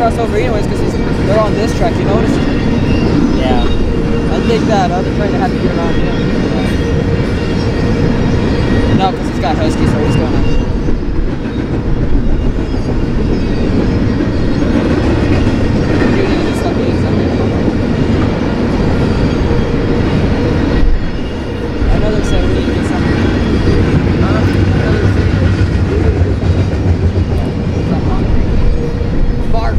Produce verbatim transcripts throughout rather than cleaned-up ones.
cross over anyways because they're on this track, you notice? Yeah. I think that other train had to get around him. No, because he's got Husky, so he's going on. Another set, we need to get something. Bark.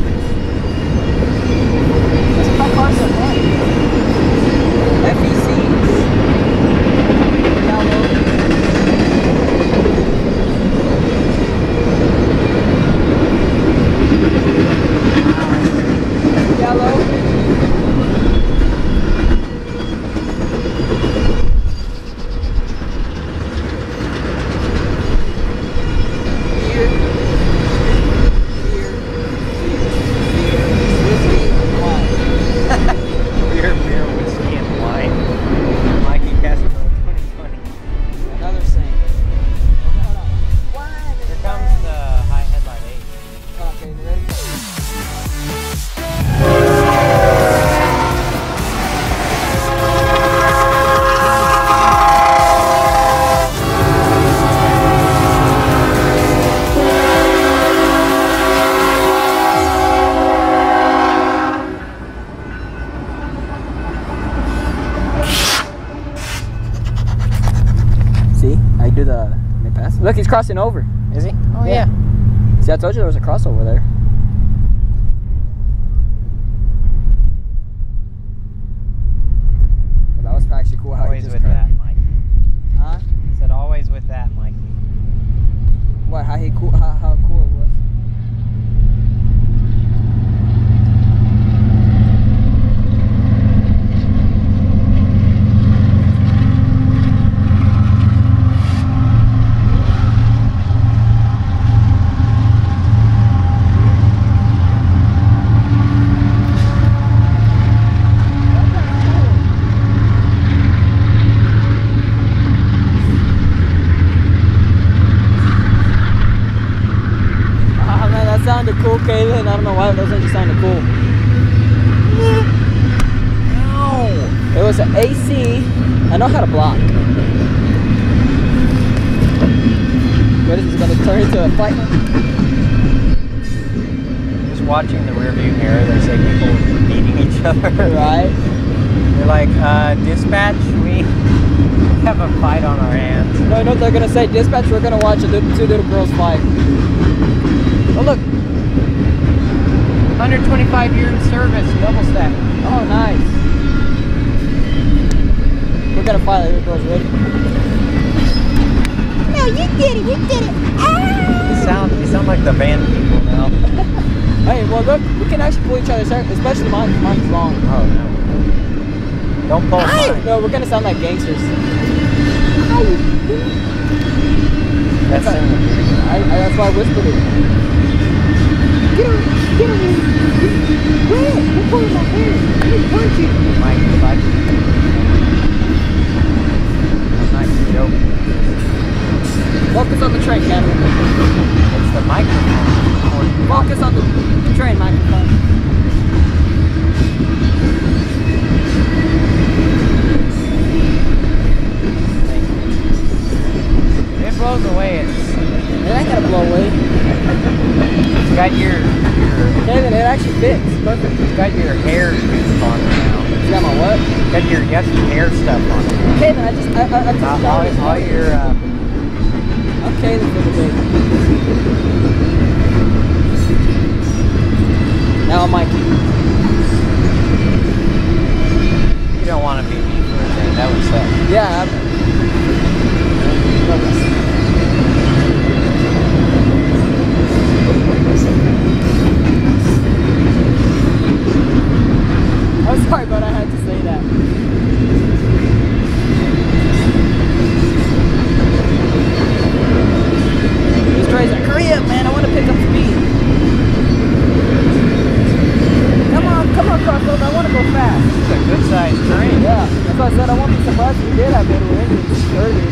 Let's cut cars at once. F E Cs. Yellow. Yellow. Look, he's crossing over. Is he? Oh, yeah. yeah. See, I told you there was a crossover there. Well, that was actually cool how always he just with curved. that, Mike. Huh? I said always with that, Mike. What? How he cool? How, how cool it was? Sounded cool, Kaylin. I don't know why those engines sounded cool. No. It was an A C. I know how to block. What is this going to turn into a fight? Just watching the rear view mirror, they say people beating each other. Right. They're like, uh, dispatch, we have a fight on our hands. No, you know what they're going to say? Dispatch, we're going to watch a little, two little girls fight. Oh, look. one hundred twenty-five year in service, double stack. Oh, nice. We're gonna fight like little girls, ready? No, you did it, you did it. Ah! You sound, you sound like the band people now. Hey, well look, we can actually pull each other's hair, especially mine. Mine's long. Oh no. Don't pull mine. No, we're gonna sound like gangsters. That's, that's, in the I, I, that's why I whispered it. Get over, get over here. Where? You're pulling my hair. Let me punch you. Mike, if I I'm not joking. Focus on the train, Kevin. It's the microphone. Focus on the train microphone. If it blows away, it's... It ain't gonna blow away. It's got your... your Kevin, it actually fits. Perfect. It's got your hair on it now. You got my what? It's got your yucky hair stuff on it. Kevin, I just... I, I, I just uh, all, all your... Uh, I'm Kaylee for the day. Now I'm Mikey. You don't want to be me for a day. That would suck. Yeah. I'm, I'm sorry, but I had to say that. This train's like, hurry up, man. I want to pick up speed. Come on, come on, crossover. I want to go fast. This is a good sized train. Yeah, that's why I said I won't be surprised if we did have better engines earlier.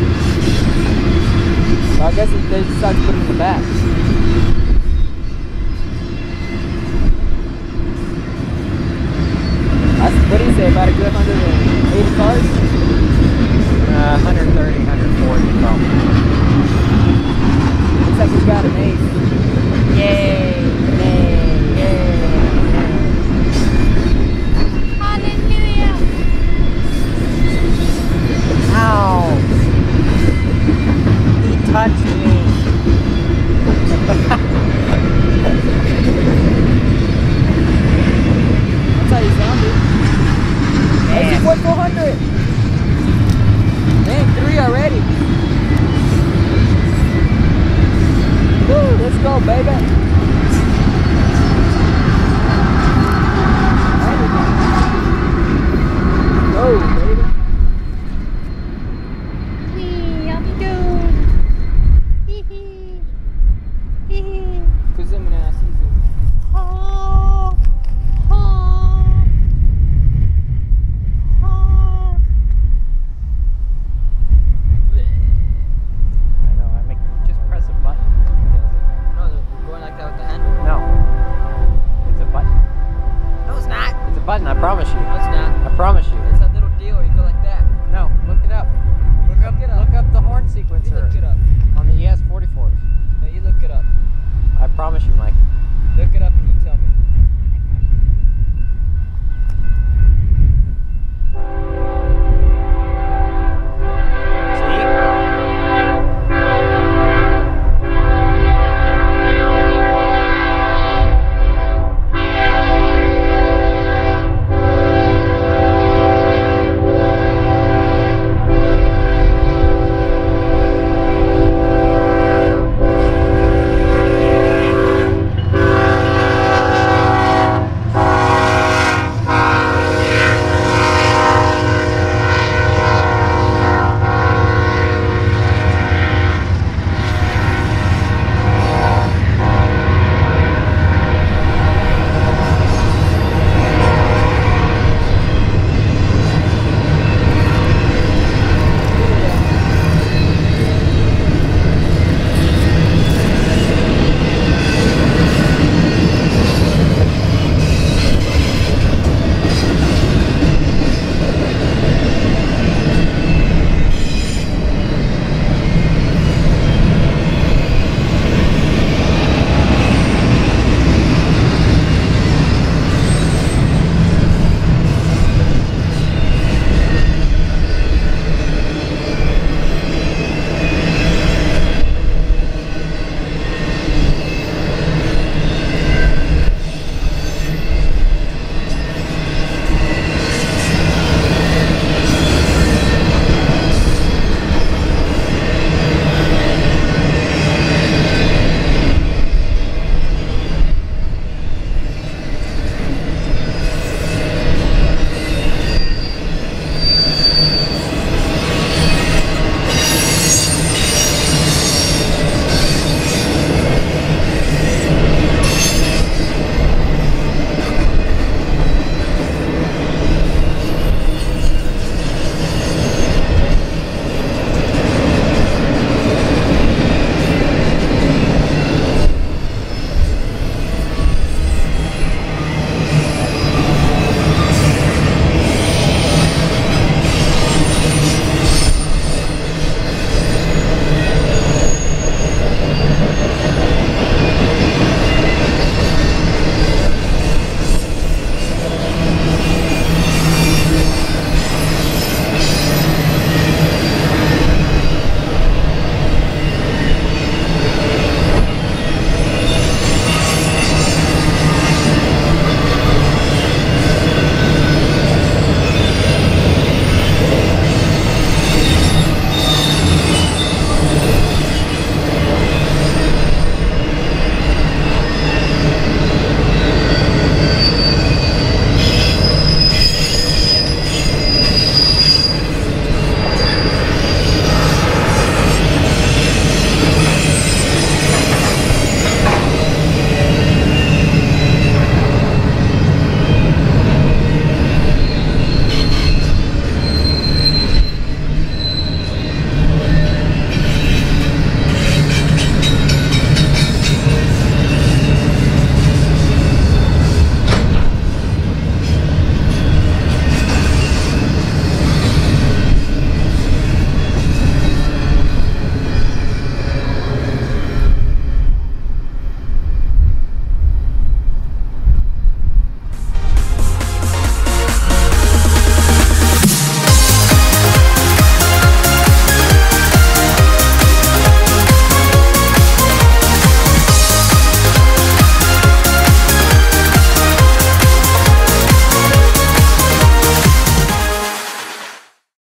So I guess they decided to put it in the back. That's, what do you say, about a good one hundred eighty cars? Uh, one thirty, one forty probably. Looks like he's got an ace. Yay! Yay! Yay! Hallelujah! Ow! He touched me. That's how you sound, dude. Exit four hundred. Dang, three already. Woo, let's go, baby. Go, baby. Wee, I'm doing. Hee hee. Hee hee. Quit zooming in, I see zoom. Oh. Oh. Oh. I know, I make just press a button. It does it. No, going like that with the handle? No. It's a button. No, it's not. It's a button, I promise you. No, it's not. I promise you. It's that little deal where you go like that. No, look it up. Look up, Look it up. look up the horn You sequencer look it up. on the E S forty-fours. No, you look it up. I promise you, Mike. Look it up and you tell me.